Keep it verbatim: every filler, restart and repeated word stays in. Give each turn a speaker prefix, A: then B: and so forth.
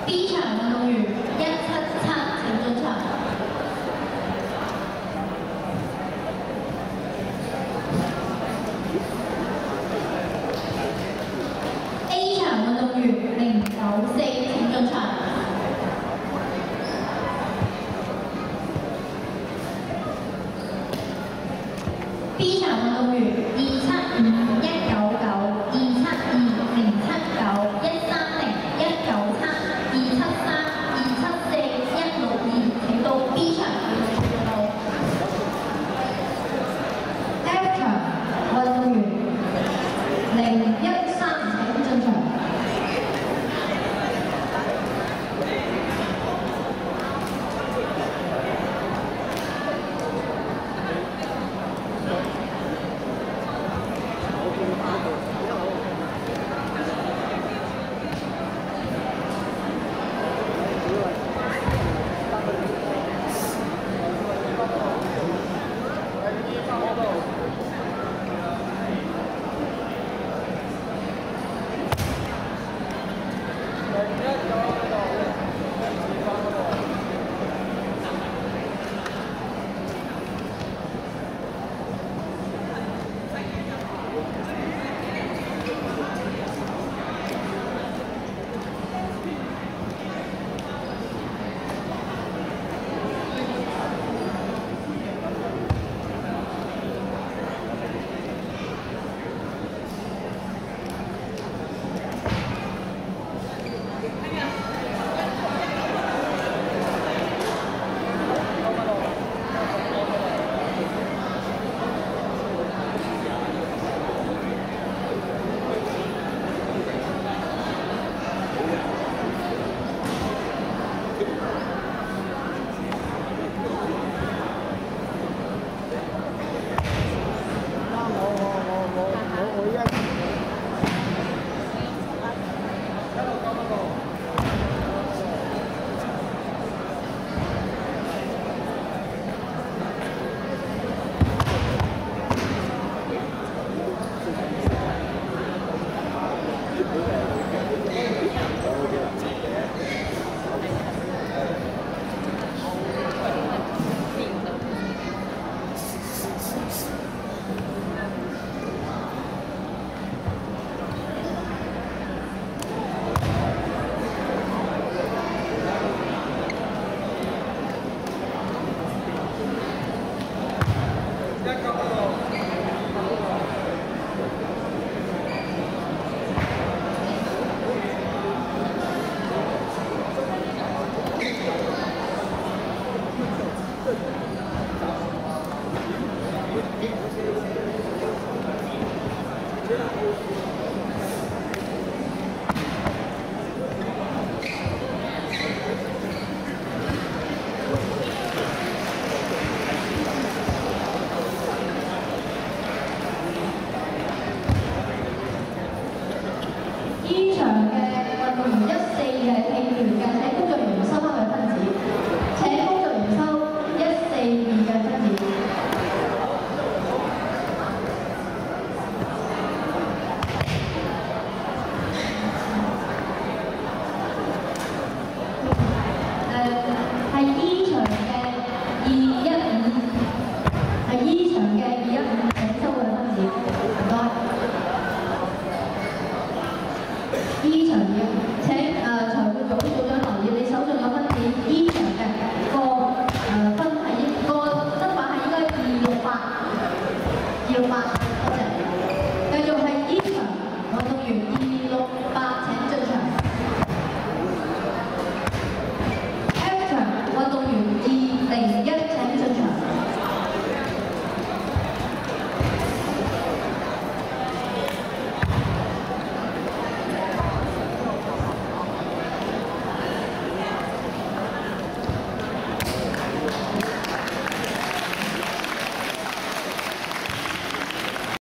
A: B 場運動員一七七請進場。A 場運動員零九四請進場。B 場運動員二七五一九九二七二零七九一三零一九七二七三二七四一六二，請到 B 場運動。F 場運動員零一三請進場。E 場嘅運動員一四嘅氣團嘅請工作人員收翻佢分子，請工作人員收一四二嘅分子。誒係 E 場嘅二一五，係 E 場嘅二一五請收佢分子，唔該。E 場嘅請誒裁判組組長留意，你手上有分子 E 場嘅個誒分係應個分法係應該二六八，二六八。